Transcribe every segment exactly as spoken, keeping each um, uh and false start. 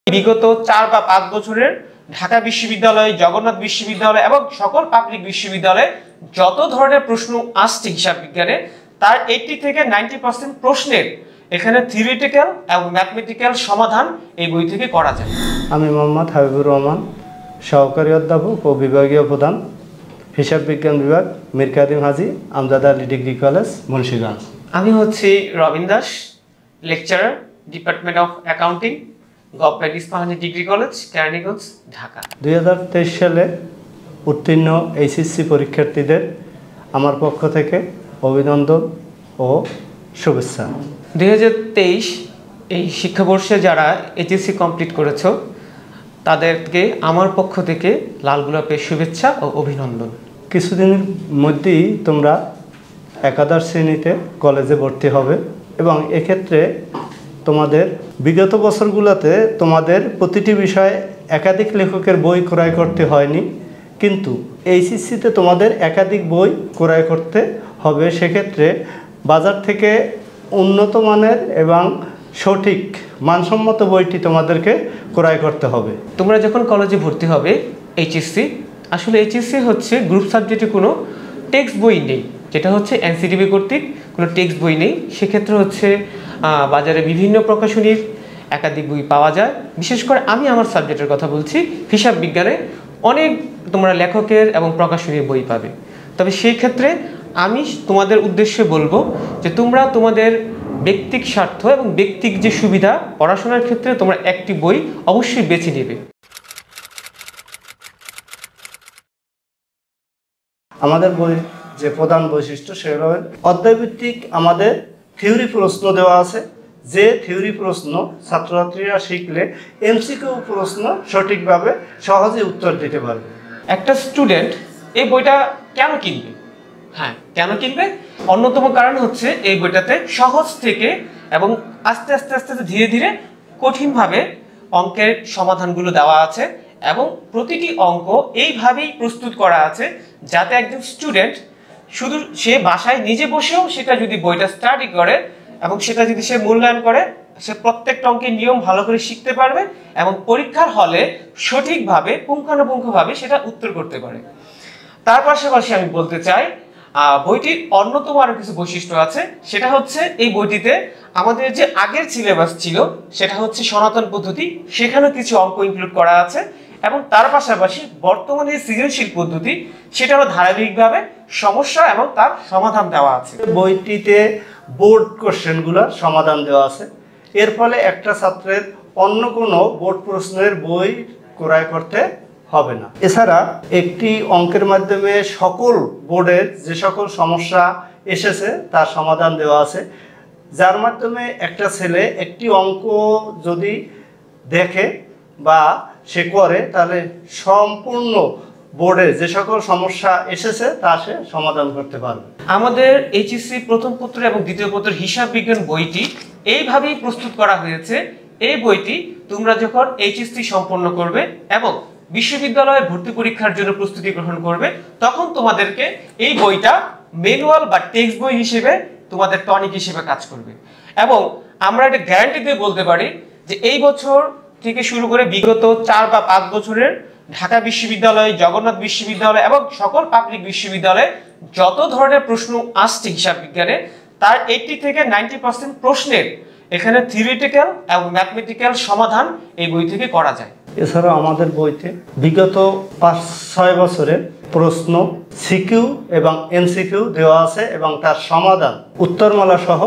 বিগত চার বা পাঁচ বছরের ঢাকা বিশ্ববিদ্যালয়, জগন্নাথ বিশ্ববিদ্যালয় এবং সকল পাবলিক বিশ্ববিদ্যালয়ে যত ধরনের প্রশ্ন আসছে হিসাব বিজ্ঞানে তার আশি থেকে নব্বই পার্সেন্ট প্রশ্নের এখানে থিওরিটিক্যাল এবং ম্যাথমেটিক্যাল সমাধান এই বই থেকে করা যায়। আমি মোহাম্মদ হাবিবুর রহমান, সহকারী অধ্যাপক ও বিভাগীয় প্রধান, হিসাব বিজ্ঞান বিভাগ, মীর কাদিম হাজী আমজাদ আলী ডিগ্রি কলেজ, মুন্সিগঞ্জ। আমি হচ্ছি Robin Das, lecturer, department of accounting, government Ispahani degree college, Keraniganj, Dhaka. দুই হাজার তেইশ সালে উত্তীর্ণ এইচএসসি পরীক্ষার্থীদের আমার পক্ষ থেকে অভিনন্দন ও শুভেচ্ছা। দুই হাজার তেইশ এই শিক্ষাবর্ষে যারা এইচএসসি কমপ্লিট করেছ তাদেরকে আমার পক্ষ থেকে লাল গোলাপের শুভেচ্ছা ও অভিনন্দন। কিছুদিনের মধ্যেই তোমরা একাদশ শ্রেণীতে কলেজে ভর্তি হবে এবং এক্ষেত্রে তোমাদের বিগত বছরগুলোতে তোমাদের প্রতিটি বিষয়ে একাধিক লেখকের বই ক্রয় করতে হয়নি, কিন্তু এইচএসসিতে তোমাদের একাধিক বই ক্রয় করতে হবে। সেক্ষেত্রে বাজার থেকে উন্নত মানের এবং সঠিক মানসম্মত বইটি তোমাদেরকে ক্রয় করতে হবে। তোমরা যখন কলেজে ভর্তি হবে এইচএসসি, আসলে এইচএসসি হচ্ছে গ্রুপ সাবজেক্টে কোনো টেক্সট বই নেই, যেটা হচ্ছে এনসিটিভি কর্তৃক কোনো টেক্সট বই নেই। সেক্ষেত্রে হচ্ছে বাজারে বিভিন্ন প্রকাশনীর একাধিক বই পাওয়া যায়। বিশেষ করে আমি আমার সাবজেক্টের কথা বলছি, হিসাব বিজ্ঞানে অনেক তোমরা লেখকের এবং প্রকাশনীর বই পাবে। তবে সেই ক্ষেত্রে আমি তোমাদের উদ্দেশ্যে বলবো যে তোমরা তোমাদের ব্যক্তিক স্বার্থ এবং ব্যক্তিক যে সুবিধা পড়াশোনার ক্ষেত্রে তোমরা একটি বই অবশ্যই বেছে নেবে। আমাদের বই যে প্রধান বৈশিষ্ট্য সেগুলো অধ্যায়ভিত্তিক আমাদের থিওরি প্রশ্ন দেওয়া আছে, যে থিওরি প্রশ্ন ছাত্রছাত্রীরা শিখলে এমসিকিউ প্রশ্ন সঠিকভাবে সহজে উত্তর দিতে পারবে। একটা স্টুডেন্ট এই বইটা কেন কিনবে? হ্যাঁ, কেন কিনবে? অন্যতম কারণ হচ্ছে এই বইটাতে সহজ থেকে এবং আস্তে আস্তে আস্তে আস্তে ধীরে ধীরে কঠিনভাবে অঙ্কের সমাধানগুলো দেওয়া আছে এবং প্রতিটি অঙ্ক এইভাবেই প্রস্তুত করা আছে যাতে একজন স্টুডেন্ট শুধু সে বাসায় নিজে বসেও সেটা যদি বইটা স্টাডি করে এবং সেটা যদি সে মূল্যায়ন করে, সে প্রত্যেকটা অঙ্কের নিয়ম ভালো করে শিখতে পারবে এবং পরীক্ষার হলে সঠিকভাবে পুঙ্খানুপুঙ্খভাবে সেটা উত্তর করতে পারে। তার পাশাপাশি আমি বলতে চাই বইটির অন্যতম আরো কিছু বৈশিষ্ট্য আছে। সেটা হচ্ছে এই বইটিতে আমাদের যে আগের সিলেবাস ছিল সেটা হচ্ছে সনাতন পদ্ধতি, সেখানে কিছু অঙ্ক ইনক্লুড করা আছে এবং তার পাশাপাশি বর্তমানে সৃজনশীল পদ্ধতি সেটারও ধারাবাহিকভাবে সমস্যা এবং তার সমাধান দেওয়া আছে। বইটিতে বোর্ড কোশ্চেনগুলোর সমাধান দেওয়া আছে। এর ফলে একটা ছাত্রের অন্য কোনো বোর্ড প্রশ্নের বই ক্রয় করতে হবে না। এছাড়া একটি অঙ্কের মাধ্যমে সকল বোর্ডের যে সকল সমস্যা এসেছে তার সমাধান দেওয়া আছে, যার মাধ্যমে একটা ছেলে একটি অঙ্ক যদি দেখে বা সে করে তাহলে সম্পূর্ণ বোর্ডে যে সকল সমস্যা এসেছে তা সে সমাধান করতে পারবে। আমাদের এইচএসসি প্রথম পত্র এবং দ্বিতীয় পত্রের হিসাব বিজ্ঞান বইটি এইভাবেই প্রস্তুত করা হয়েছে। এই বইটি তোমরা যখন এইচএসসি সম্পন্ন করবে এবং বিশ্ববিদ্যালয়ে ভর্তি পরীক্ষার জন্য প্রস্তুতি গ্রহণ করবে তখন তোমাদেরকে এই বইটা ম্যানুয়াল বা টেক্সট বই হিসেবে তোমাদের টনিক হিসেবে কাজ করবে। এবং আমরা একটা গ্যারান্টি দিয়ে বলতে পারি যে এই বছর থেকে শুরু করে বিগত চার বা পাঁচ বছরের ঢাকা বিশ্ববিদ্যালয়, জগন্নাথ বিশ্ববিদ্যালয় এবং সকল পাবলিক বিশ্ববিদ্যালয়ে যত ধরনের প্রশ্ন আসছে হিসাব বিজ্ঞানে তার আশি থেকে নব্বই পার্সেন্ট প্রশ্নের এখানে থিওরিটিক্যাল এবং ম্যাথমেটিক্যাল সমাধান এই বই থেকে করা যায়। এছাড়াও আমাদের বইতে বিগত পাঁচ ছয় বছরের প্রশ্ন সিকিউ এবং এমসিকিউ দেওয়া আছে এবং তার সমাধান উত্তরমালা সহ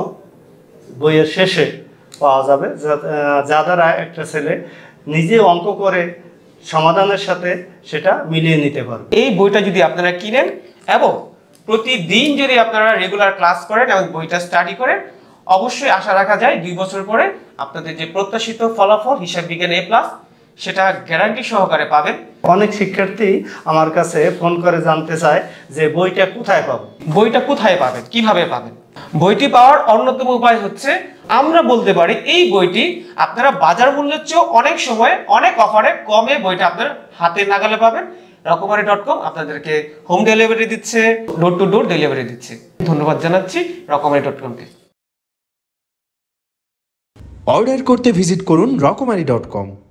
বইয়ের শেষে পাওয়া যাবে, যা দ্বারা একটা ছেলে নিজে অঙ্ক করে সমাধানের সাথে সেটা মিলিয়ে নিতে পারবে। এই বইটা যদি আপনারা কিনেন এবং প্রতিদিন যদি আপনারা রেগুলার ক্লাস করেন এবং বইটা স্টাডি করেন, অবশ্যই আশা রাখা যায় দুই বছর পরে আপনাদের যে প্রত্যাশিত ফলাফল হিসাব বিজ্ঞান এ প্লাস সেটা গ্যারান্টি সহকারে পাবেন। অনেক শিক্ষার্থী আমার কাছে ফোন করে জানতে চায় যে বইটা কোথায় পাবো। বইটা কোথায় পাবেন, কিভাবে পাবেন? বইটি পাওয়ার অন্যতম উপায় হচ্ছে আমরা বলতে পারি এই বইটি আপনারা বাজার মূল্যের চেয়ে অনেক সময় অনেক অফারে কমে বইটা আপনার হাতে নাগালে পাবেন। রকমারি ডট কম আপনাদেরকে হোম ডেলিভারি দিচ্ছে, ডোর টু ডোর ডেলিভারি দিচ্ছে। ধন্যবাদ জানাচ্ছি রকমারি ডট কমকে। অর্ডার করতে ভিজিট করুন রকমারি ডট কম।